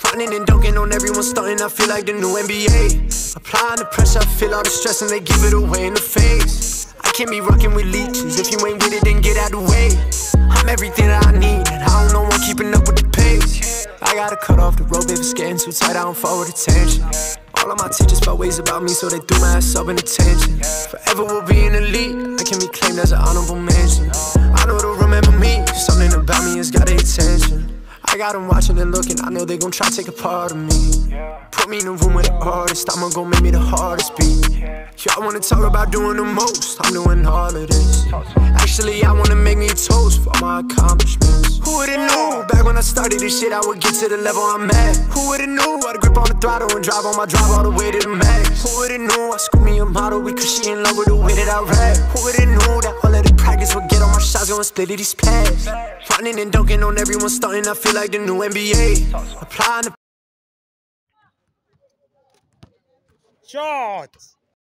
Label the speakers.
Speaker 1: Frontin' and dunking on everyone, stunting, I feel like the new NBA. Applying the pressure, I feel all the stress and they give it away in the face. I can't be rocking with leeches, if you ain't with it then get out the way. I'm everything that I need and I don't know one keeping up with the pace. I gotta cut off the rope if it's getting too tight, I don't fall with attention. All of my teachers felt ways about me, so they threw my ass up in attention. Forever will be an elite, I can be claimed as an honorable mention. I know they'll remember me, something about me has got their attention. I got them watching and looking, I know they gon' try to take a part of me. Put me in a room with an artist, I'ma gon' make me the hardest beat. Y'all wanna talk about doing the most, I'm doing all of this. Actually, I wanna make me a toast for my accomplishments. Who would've knew, back when I started this shit, I would get to the level I'm at. Who would've knew, I'd grip on the throttle and drive on my drive all the way to the max. Who would've knew, I scoop me a model because she in love with the way that I rap. Who would've knew that all of the practice would get on my shots, gonna split it these pads. Running and dunking on everyone, stunting, I feel like the new NBA. Applying the
Speaker 2: Shot!